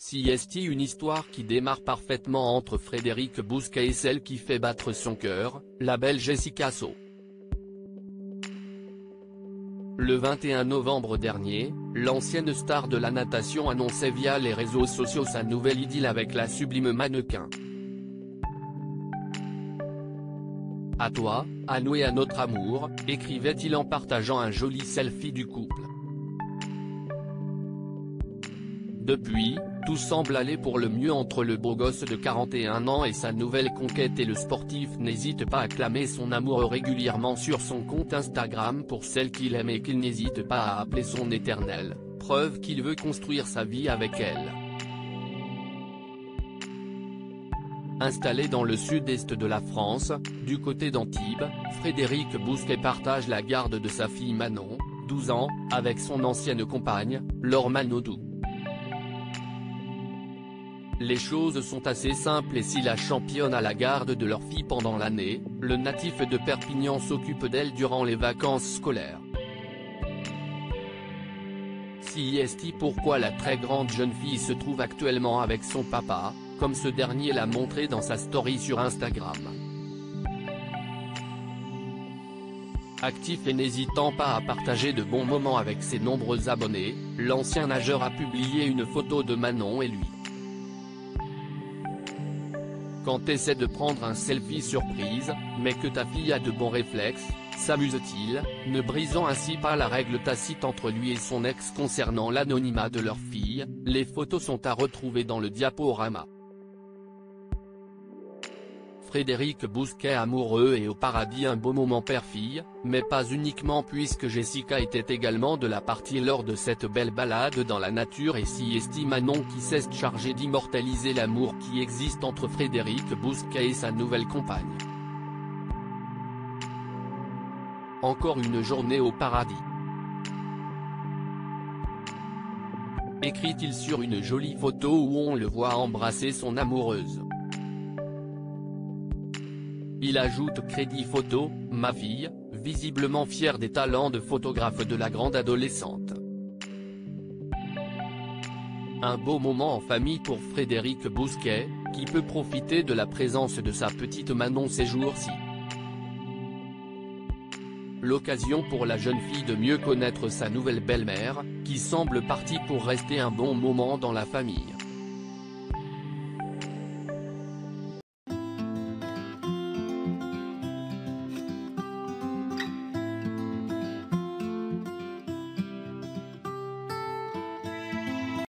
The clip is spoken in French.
CST, une histoire qui démarre parfaitement entre Frédéric Bousquet et celle qui fait battre son cœur, la belle Jessica So. Le 21 novembre dernier, l'ancienne star de la natation annonçait via les réseaux sociaux sa nouvelle idylle avec la sublime mannequin. À toi, à nous et à notre amour, écrivait-il en partageant un joli selfie du couple. Depuis, tout semble aller pour le mieux entre le beau gosse de 41 ans et sa nouvelle conquête, et le sportif n'hésite pas à clamer son amour régulièrement sur son compte Instagram pour celle qu'il aime et qu'il n'hésite pas à appeler son éternelle, preuve qu'il veut construire sa vie avec elle. Installé dans le sud-est de la France, du côté d'Antibes, Frédéric Bousquet partage la garde de sa fille Manon, 12 ans, avec son ancienne compagne, Laure Manodou. Les choses sont assez simples, et si la championne a la garde de leur fille pendant l'année, le natif de Perpignan s'occupe d'elle durant les vacances scolaires. CST, pourquoi la très grande jeune fille se trouve actuellement avec son papa, comme ce dernier l'a montré dans sa story sur Instagram. Actif et n'hésitant pas à partager de bons moments avec ses nombreux abonnés, l'ancien nageur a publié une photo de Manon et lui. Quand t'essaies de prendre un selfie surprise, mais que ta fille a de bons réflexes, s'amuse-t-il, ne brisant ainsi pas la règle tacite entre lui et son ex concernant l'anonymat de leur fille. Les photos sont à retrouver dans le diaporama. Frédéric Bousquet amoureux et au paradis, un beau moment père-fille, mais pas uniquement, puisque Jessica était également de la partie lors de cette belle balade dans la nature, et CST Manon qui s'est chargé d'immortaliser l'amour qui existe entre Frédéric Bousquet et sa nouvelle compagne. Encore une journée au paradis, écrit-il sur une jolie photo où on le voit embrasser son amoureuse. Il ajoute crédit photo, ma fille, visiblement fière des talents de photographe de la grande adolescente. Un beau moment en famille pour Frédéric Bousquet, qui peut profiter de la présence de sa petite Manon ces jours-ci. L'occasion pour la jeune fille de mieux connaître sa nouvelle belle-mère, qui semble partie pour rester un bon moment dans la famille.